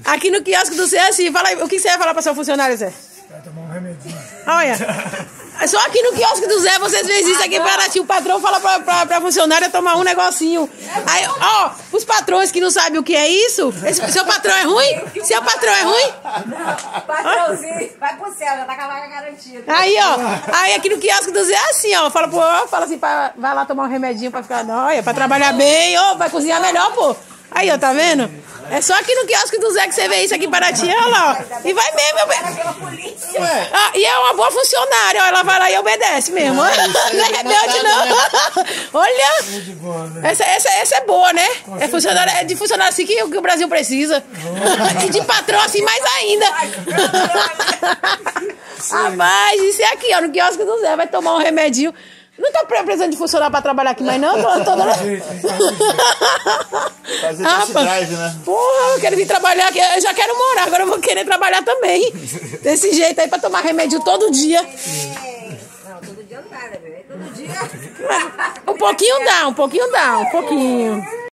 Aqui no quiosque do Zé, assim, fala aí, o que você vai falar para seu funcionário, Zé? Vai tomar um remedinho. Olha, só aqui no quiosque do Zé vocês veem isso aqui para ti. O patrão fala pra funcionária tomar um negocinho. Aí, ó, os patrões que não sabem o que é isso, seu patrão é ruim? Seu patrão é ruim? Não, patrãozinho, vai pro céu, já tá com a vaga garantida. Aí, ó, aí aqui no quiosque do Zé é assim, ó, fala assim, vai lá tomar um remedinho pra ficar, olha, pra trabalhar bem, ó, vai cozinhar melhor, pô. Aí, ó, tá vendo? É só aqui no quiosque do Zé que você vê isso aqui para ti, olha lá, ó. E vai mesmo, ah, e é uma boa funcionária, ó, ela vai lá e obedece mesmo. Não é rebelde, não. Olha, essa é boa, né? É de funcionário assim que o Brasil precisa. E de patrão assim mais ainda. Rapaz, isso é aqui, ó, no quiosque do Zé, vai tomar um remedinho. Não tá precisando de funcionar pra trabalhar aqui mais não? Fazer test drive, né? Porra, eu quero vir trabalhar aqui. Eu já quero morar, agora eu vou querer trabalhar também. Desse jeito aí pra tomar remédio todo dia. Não, todo dia não dá, né, velho? Todo dia. Um pouquinho dá, um pouquinho.